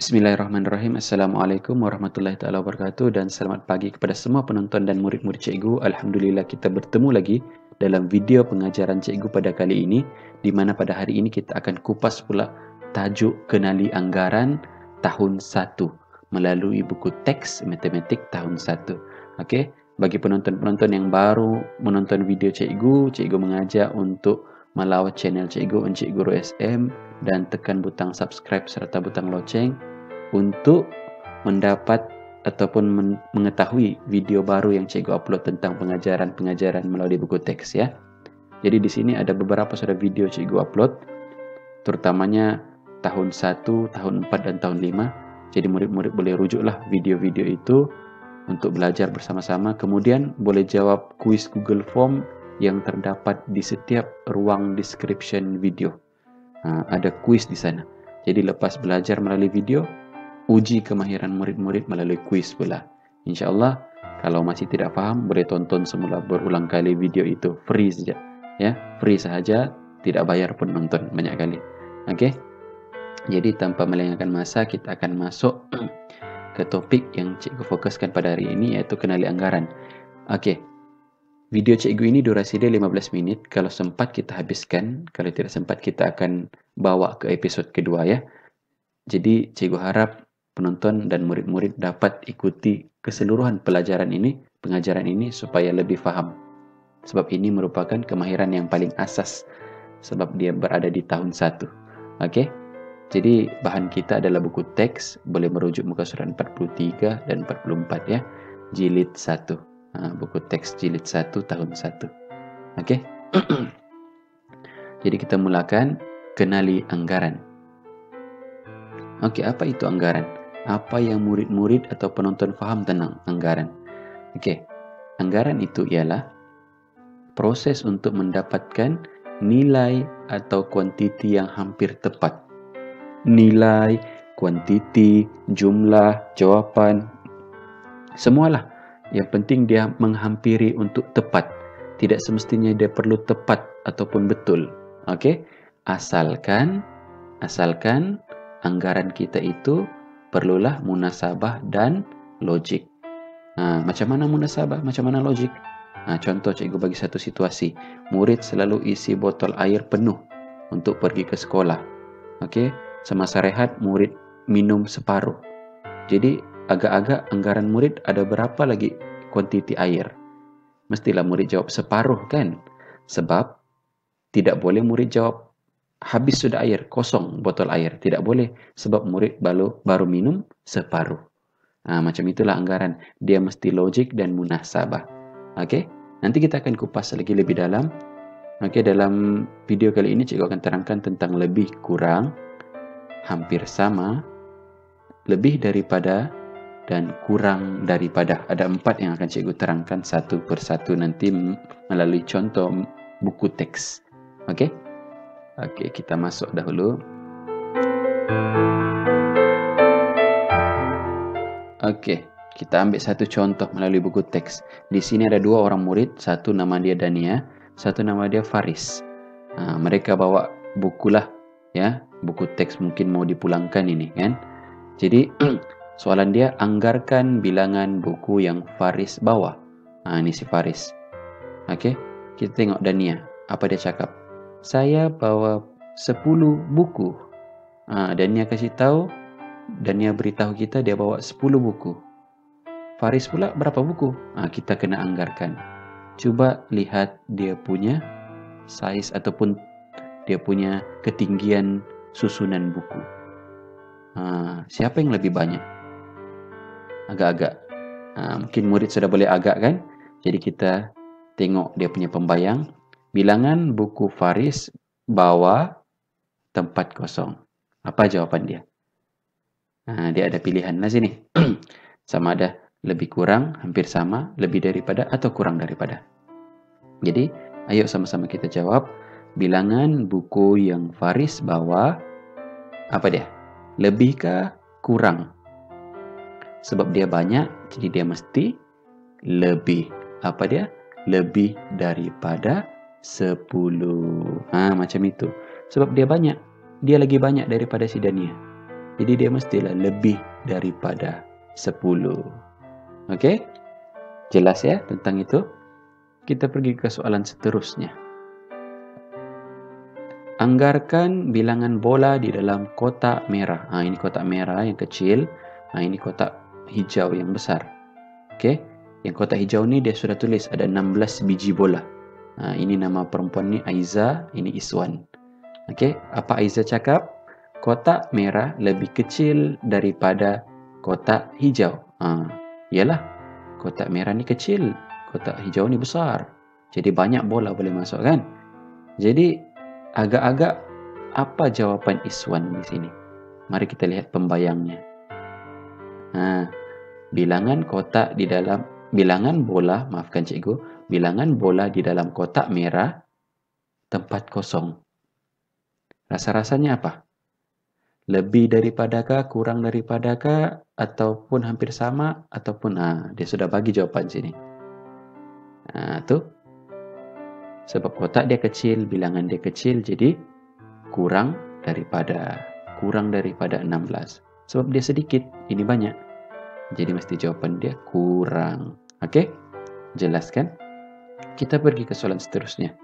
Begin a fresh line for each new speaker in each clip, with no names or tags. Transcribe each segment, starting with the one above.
Bismillahirrahmanirrahim. Assalamualaikum warahmatullahi taala wabarakatuh dan selamat pagi kepada semua penonton dan murid-murid cikgu. Alhamdulillah kita bertemu lagi dalam video pengajaran cikgu pada kali ini, di mana pada hari ini kita akan kupas pula tajuk Kenali Anggaran tahun 1 melalui buku teks matematik tahun 1. Okey, bagi penonton-penonton yang baru menonton video cikgu, cikgu mengajak untuk melawat channel cikgu Encik Guru SM dan tekan butang subscribe serta butang loceng untuk mendapat ataupun mengetahui video baru yang cikgu upload tentang pengajaran-pengajaran melalui buku teks ya. Jadi di sini ada beberapa sudah video cikgu upload, terutamanya tahun 1, tahun 4 dan tahun 5. Jadi murid-murid boleh rujuklah video-video itu untuk belajar bersama-sama. Kemudian boleh jawab kuis Google Form yang terdapat di setiap ruang description video. Ada kuis di sana. Jadi lepas belajar melalui video, uji kemahiran murid-murid melalui kuis pula. InsyaAllah, kalau masih tidak faham, boleh tonton semula berulang kali video itu. Free saja. Ya, free sahaja, tidak bayar pun nonton banyak kali. Okey? Jadi tanpa melengahkan masa, kita akan masuk ke topik yang cikgu fokuskan pada hari ini, iaitu kenali anggaran. Okey. Video cikgu ini durasi dia 15 minit. Kalau sempat kita habiskan, kalau tidak sempat kita akan bawa ke episod kedua ya. Jadi cikgu harap penonton dan murid-murid dapat ikuti keseluruhan pelajaran ini, pengajaran ini supaya lebih faham. Sebab ini merupakan kemahiran yang paling asas sebab dia berada di tahun 1. Okey. Jadi bahan kita adalah buku teks, boleh merujuk muka surat 43 dan 44 ya. Jilid 1. Buku teks jilid 1 tahun 1. Okey. Jadi kita mulakan kenali anggaran. Okey, apa itu anggaran? Apa yang murid-murid atau penonton faham tentang anggaran? Okey. Anggaran itu ialah proses untuk mendapatkan nilai atau kuantiti yang hampir tepat. Nilai, kuantiti, jumlah, jawapan, semualah. Yang penting dia menghampiri untuk tepat. Tidak semestinya dia perlu tepat ataupun betul. Okey? Asalkan anggaran kita itu perlulah munasabah dan logik. Macam mana munasabah? Macam mana logik? Contoh cikgu bagi satu situasi. Murid selalu isi botol air penuh untuk pergi ke sekolah. Okey? Semasa rehat murid minum separuh. Jadi agak-agak anggaran murid ada berapa lagi kuantiti air? Mestilah murid jawab separuh kan? Sebab tidak boleh murid jawab habis sudah air, kosong botol air. Tidak boleh sebab murid baru minum separuh. Macam itulah anggaran. Dia mesti logik dan munasabah. Okey? Nanti kita akan kupas lagi lebih dalam. Okey, dalam video kali ini cikgu akan terangkan tentang lebih kurang, hampir sama, lebih daripada, dan kurang daripada. Ada 4 yang akan cikgu terangkan satu persatu nanti melalui contoh buku teks. Okey? Okey, kita masuk dahulu. Okey, kita ambil satu contoh melalui buku teks. Di sini ada 2 orang murid, satu nama dia Dania, satu nama dia Faris. Mereka bawa bukulah ya, buku teks mungkin mau dipulangkan ini kan. Jadi soalan dia, anggarkan bilangan buku yang Faris bawa. Ini si Faris. Okey, kita tengok Dania. Apa dia cakap? Saya bawa 10 buku. Dania kasih tahu, Dania beritahu kita dia bawa 10 buku. Faris pula berapa buku? Kita kena anggarkan. Cuba lihat dia punya saiz ataupun dia punya ketinggian susunan buku. Siapa yang lebih banyak? Agak-agak. Mungkin murid sudah boleh agak kan? Jadi kita tengok dia punya pembayang. Bilangan buku Faris bawa tempat kosong. Apa jawapan dia? Dia ada pilihan lah sini. Sama ada lebih kurang, hampir sama, lebih daripada atau kurang daripada. Jadi ayo sama-sama kita jawab. Bilangan buku yang Faris bawa, apa dia? Lebihkah kurang? Sebab dia banyak, jadi dia mesti lebih. Apa dia? Lebih daripada 10. Macam itu. Sebab dia banyak. Dia lagi banyak daripada si Dania. Jadi dia mestilah lebih daripada 10. Oke? Jelas ya tentang itu? Kita pergi ke soalan seterusnya. Anggarkan bilangan bola di dalam kotak merah. Ini kotak merah yang kecil. Ini kotak hijau yang besar. Oke? Yang kotak hijau ni dia sudah tulis ada 16 biji bola. Ini nama perempuan ni Aiza, ini Iswan. Oke, apa Aiza cakap? Kotak merah lebih kecil daripada kotak hijau. Yalah, kotak merah ni kecil, kotak hijau ni besar. Jadi banyak bola boleh masuk kan? Jadi agak-agak apa jawapan Iswan di sini? Mari kita lihat pembayangnya. Bilangan bola, maafkan cikgu, bilangan bola di dalam kotak merah tempat kosong. Rasa-rasanya apa? Lebih daripadakah, kurang daripadakah, ataupun hampir sama, ataupun dia sudah bagi jawapan sini. Tu. Sebab kotak dia kecil, bilangan dia kecil, jadi kurang daripada 16. Sebab dia sedikit, ini banyak. Jadi mesti jawapan dia kurang. Okey? Jelas kan? Kita pergi ke soalan seterusnya.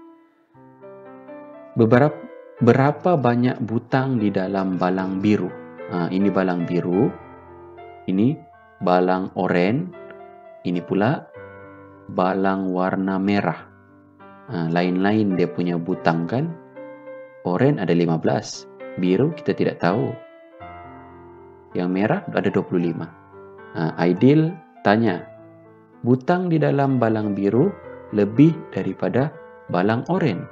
Berapa banyak butang di dalam balang biru? Ini balang biru. Ini balang oranye. Ini pula balang warna merah. Lain-lain dia punya butang kan? Oranye ada 15. Biru kita tidak tahu. Yang merah ada 25. Aidil tanya, butang di dalam balang biru lebih daripada balang oranye.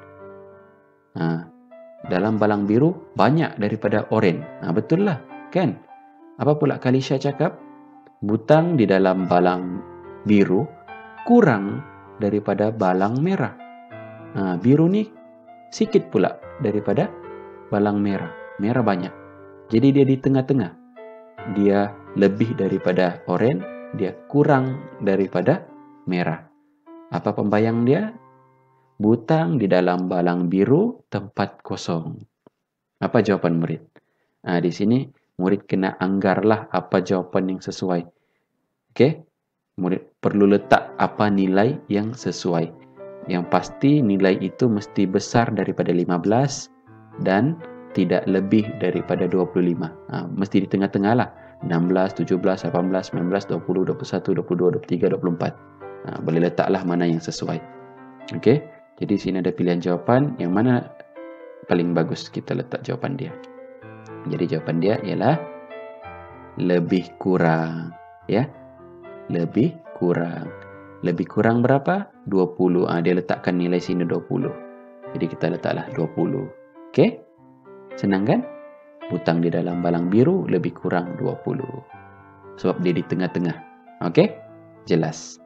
Dalam balang biru banyak daripada oranye. Betul lah, kan? Apa pula Kalisha cakap? Butang di dalam balang biru kurang daripada balang merah. Biru ni sikit pula daripada balang merah. Merah banyak. Jadi dia di tengah-tengah. Dia lebih daripada oranye, dia kurang daripada merah. Apa pembayang dia? Butang di dalam balang biru tempat kosong. Apa jawapan murid? Di sini murid kena anggarlah apa jawapan yang sesuai. Okey? Murid perlu letak apa nilai yang sesuai. Yang pasti nilai itu mesti besar daripada 15 dan tidak lebih daripada 25. Mesti di tengah-tengah lah. 16, 17, 18, 19, 20, 21, 22, 23, 24. Boleh letaklah mana yang sesuai. Okey? Jadi sini ada pilihan jawapan, yang mana paling bagus kita letak jawapan dia. Jadi jawapan dia ialah lebih kurang, ya. Lebih kurang. Lebih kurang berapa? 20. Dia letakkan nilai sini 20. Jadi kita letaklah 20. Okey? Senang kan? Butang di dalam balang biru lebih kurang 20. Sebab dia di tengah-tengah. Okey? Jelas.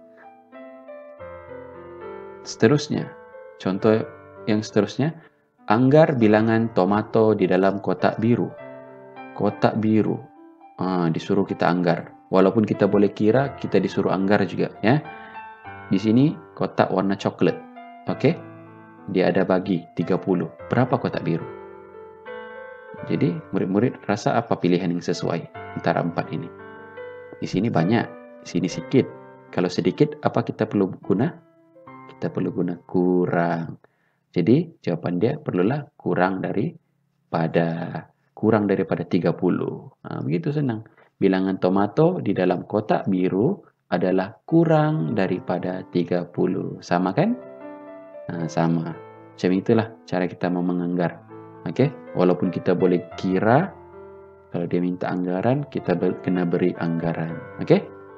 Seterusnya. Contoh yang seterusnya, anggar bilangan tomato di dalam kotak biru. Kotak biru. Disuruh kita anggar. Walaupun kita boleh kira, kita disuruh anggar juga, ya. Di sini kotak warna coklat. Okey? Dia ada bagi 30. Berapa kotak biru? Jadi, murid-murid rasa apa pilihan yang sesuai antara 4 ini? Di sini banyak, di sini sedikit. Kalau sedikit, apa kita perlu guna? Kita perlu guna kurang. Jadi jawapan dia perlulah kurang daripada 30. Begitu senang. Bilangan tomato di dalam kotak biru adalah kurang daripada 30. Sama kan? Sama. Macam itulah cara kita mau menganggar. Okey? Walaupun kita boleh kira, kalau dia minta anggaran, kita kena beri anggaran. Okey?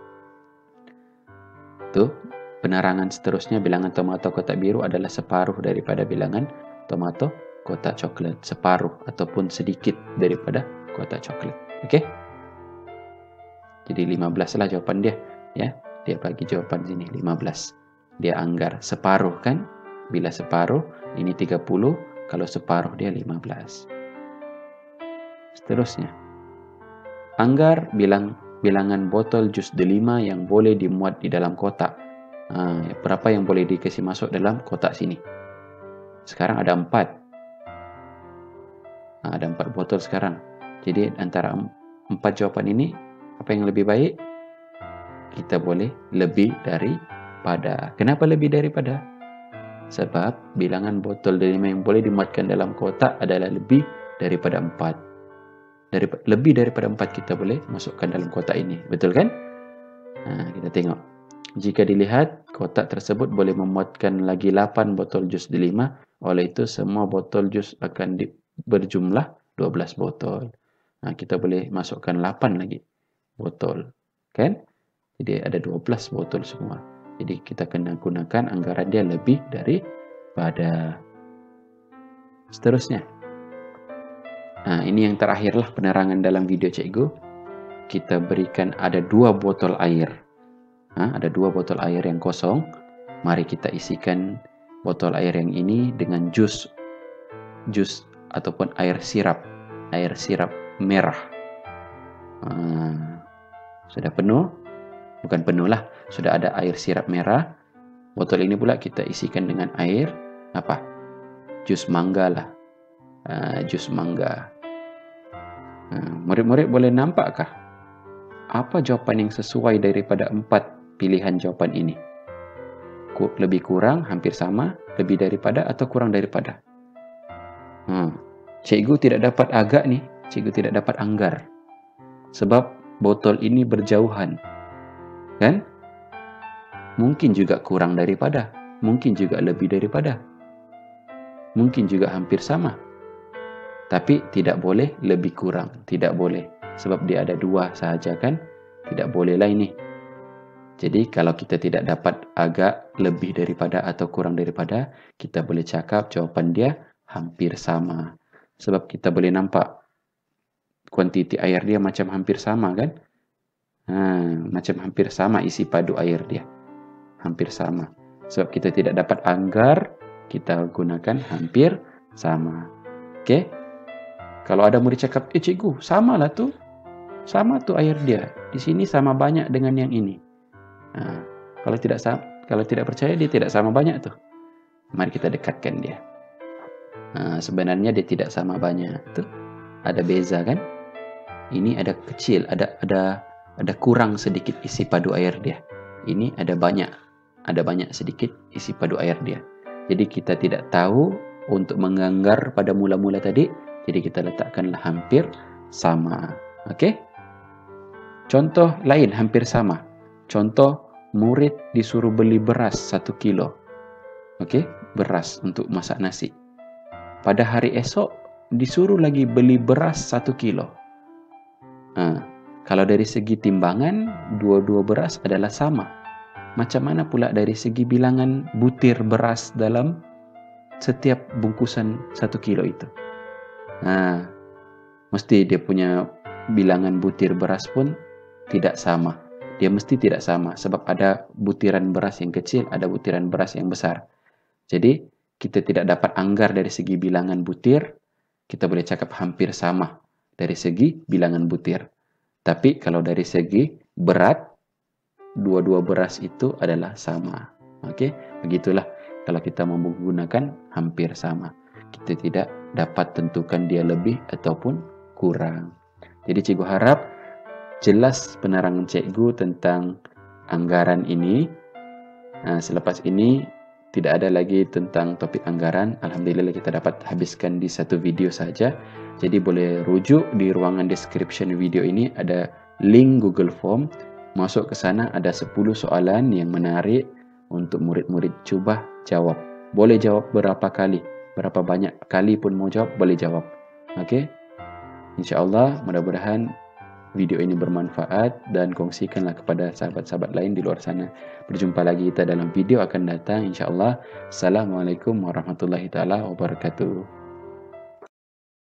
Tuh. Penerangan seterusnya, bilangan tomato kotak biru adalah separuh daripada bilangan tomato kotak coklat. Separuh ataupun sedikit daripada kotak coklat. Okey? Jadi 15 lah jawapan dia. Ya, dia bagi jawapan sini 15. Dia anggar separuh kan? Bila separuh, ini 30. Kalau separuh dia 15. Seterusnya. Anggar bilangan botol jus delima yang boleh dimuat di dalam kotak. Berapa yang boleh dikasih masuk dalam kotak sini? Sekarang ada 4. Ada 4 botol sekarang. Jadi antara 4 jawapan ini, apa yang lebih baik? Kita boleh lebih daripada. Kenapa lebih daripada? Sebab bilangan botol delima yang boleh dimuatkan dalam kotak adalah lebih daripada 4. Lebih daripada 4 kita boleh masukkan dalam kotak ini. Betul kan? Kita tengok. Jika dilihat, kotak tersebut boleh memuatkan lagi 8 botol jus delima. Oleh itu, semua botol jus akan berjumlah 12 botol. Kita boleh masukkan 8 lagi botol. Kan? Jadi ada 12 botol semua. Jadi kita kena gunakan anggaran dia lebih daripada. Seterusnya. Ini yang terakhirlah penerangan dalam video cikgu. Kita berikan ada 2 botol air. Ada 2 botol air yang kosong. Mari kita isikan botol air yang ini dengan jus ataupun air sirap merah. Sudah penuh? Bukan penuh lah, sudah ada air sirap merah. Botol ini pula kita isikan dengan air apa? Jus mangga lah. Jus mangga. Murid-murid boleh nampakkah apa jawapan yang sesuai daripada 4 pilihan jawapan ini? Lebih kurang, hampir sama, lebih daripada atau kurang daripada? Cikgu tidak dapat agak nih, cikgu tidak dapat anggar. Sebab botol ini berjauhan. Kan? Mungkin juga kurang daripada, mungkin juga lebih daripada, mungkin juga hampir sama. Tapi tidak boleh lebih kurang, tidak boleh. Sebab dia ada 2 sahaja kan? Tidak bolehlah ini. Jadi kalau kita tidak dapat agak lebih daripada atau kurang daripada, kita boleh cakap jawapan dia hampir sama. Sebab kita boleh nampak kuantiti air dia macam hampir sama kan? Macam hampir sama isi padu air dia. Hampir sama. Sebab kita tidak dapat anggar, kita gunakan hampir sama. Okey? Kalau ada murid cakap, cikgu, samalah tu. Sama tu air dia. Di sini sama banyak dengan yang ini. Kalau tidak percaya, dia tidak sama banyak tu. Mari kita dekatkan dia. Sebenarnya dia tidak sama banyak. Tu ada beza kan? Ini ada kecil, ada kurang sedikit isi padu air dia. Ini ada banyak sedikit isi padu air dia. Jadi kita tidak tahu untuk menganggar pada mula-mula tadi. Jadi kita letakkanlah hampir sama. Okey? Contoh lain hampir sama. Contoh murid disuruh beli beras 1 kilo. Okey? Beras untuk masak nasi. Pada hari esok disuruh lagi beli beras 1 kilo. Kalau dari segi timbangan, dua-dua beras adalah sama. Macam mana pula dari segi bilangan butir beras dalam setiap bungkusan 1 kilo itu? Mesti dia punya bilangan butir beras pun tidak sama. Dia mesti tidak sama sebab ada butiran beras yang kecil, ada butiran beras yang besar. Jadi kita tidak dapat anggar dari segi bilangan butir. Kita boleh cakap hampir sama dari segi bilangan butir. Tapi kalau dari segi berat, dua-dua beras itu adalah sama. Okey, begitulah kalau kita menggunakan hampir sama. Kita tidak dapat tentukan dia lebih ataupun kurang. Jadi cikgu harap jelas penerangan cikgu tentang anggaran ini. Selepas ini tidak ada lagi tentang topik anggaran. Alhamdulillah kita dapat habiskan di satu video saja. Jadi boleh rujuk di ruangan description video ini, ada link Google Form. Masuk ke sana ada 10 soalan yang menarik untuk murid-murid cuba jawab. Boleh jawab berapa kali, berapa banyak kali pun mau jawab, boleh jawab. Okey? InsyaAllah mudah-mudahan video ini bermanfaat dan kongsikanlah kepada sahabat-sahabat lain di luar sana. Berjumpa lagi kita dalam video akan datang insyaAllah. Assalamualaikum warahmatullahi taala wabarakatuh.